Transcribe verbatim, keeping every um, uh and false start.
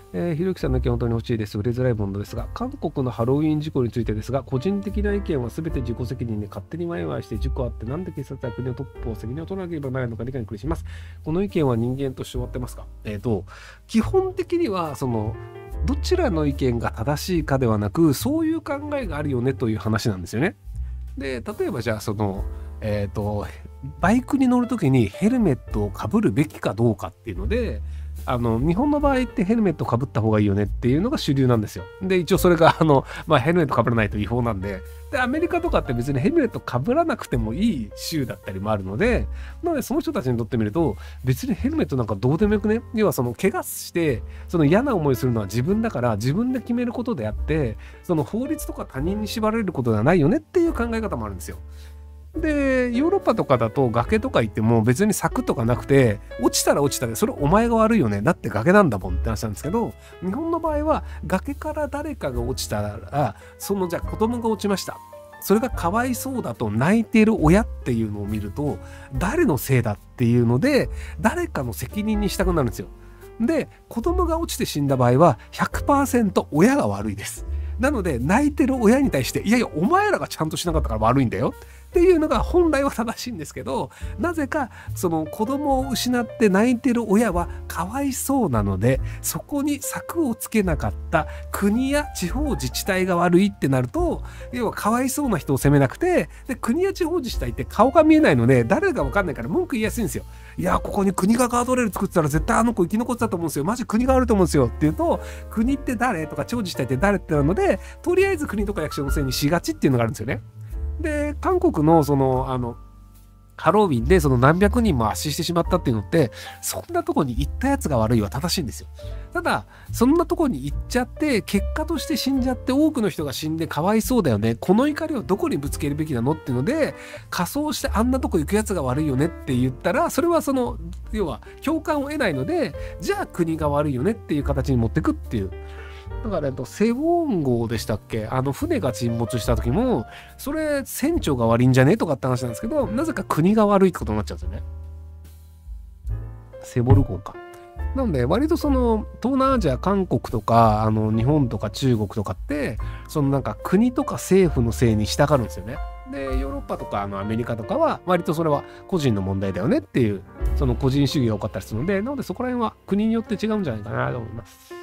えー、ひろゆきさんの意見本当に欲しいです。売れづらいものですが、韓国のハロウィン事故についてですが、個人的な意見は全て自己責任で勝手にワイワイして事故あって、なんで警察や国のトップを責任を取らなければならないのか理解に苦しみます。この意見は人間として終わってますか？えっと、基本的には、その、どちらの意見が正しいかではなく、そういう考えがあるよねという話なんですよね。で、例えばじゃあ、その、えっと、バイクに乗るときにヘルメットをかぶるべきかどうかっていうので、あの日本の場合ってヘルメットかぶった方がいいよねっていうのが主流なんですよ。で、一応それがあの、まあ、ヘルメットかぶらないと違法なんで、で、アメリカとかって別にヘルメットかぶらなくてもいい州だったりもあるので、なのでその人たちにとってみると、別にヘルメットなんかどうでもよくね、要はその怪我して、その嫌な思いするのは自分だから自分で決めることであって、その法律とか他人に縛られることではないよねっていう考え方もあるんですよ。で、ヨーロッパとかだと崖とか行っても別に柵とかなくて、落ちたら落ちたで、それお前が悪いよね。だって崖なんだもんって話なんですけど、日本の場合は崖から誰かが落ちたら、そのじゃあ子供が落ちました。それがかわいそうだと泣いている親っていうのを見ると、誰のせいだっていうので、誰かの責任にしたくなるんですよ。で、子供が落ちて死んだ場合は ひゃくパーセント 親が悪いです。なので、泣いてる親に対して、いやいや、お前らがちゃんとしなかったから悪いんだよっていうのが本来は正しいんですけど、なぜかその子供を失って泣いてる親はかわいそうなので、そこに策をつけなかった国や地方自治体が悪いってなると、要はかわいそうな人を責めなくて、で、国や地方自治体って顔が見えないので、誰がわかんないから文句言いやすいんですよ。いや、ここに国がガードレール作ってたら絶対あの子生き残ってたと思うんですよ。マジ国が悪いと思うんですよって言うと、国って誰とか地方自治体って誰ってなるので、とりあえず国とか役所のせいにしがちっていうのがあるんですよね。で、韓国のその、あの、ハロウィンでその何百人も圧死してしまったっていうのって、そんなとこに行ったやつが悪いは正しいんですよ。ただ、そんなとこに行っちゃって、結果として死んじゃって多くの人が死んでかわいそうだよね。この怒りをどこにぶつけるべきなのっていうので、仮装してあんなとこ行くやつが悪いよねって言ったら、それはその、要は共感を得ないので、じゃあ国が悪いよねっていう形に持ってくっていう。だから、えっと、セウォン号でしたっけ、あの船が沈没した時も、それ船長が悪いんじゃねとかって話なんですけど、なぜか国が悪いってことになっちゃうんですよね。セボル号か。なので、割とその東南アジア、韓国とかあの日本とか中国とかって、そのなんか国とか政府のせいに従うんですよね。で、ヨーロッパとかあのアメリカとかは、割とそれは個人の問題だよねっていう、その個人主義が多かったりするので、なのでそこら辺は国によって違うんじゃないかなと思います。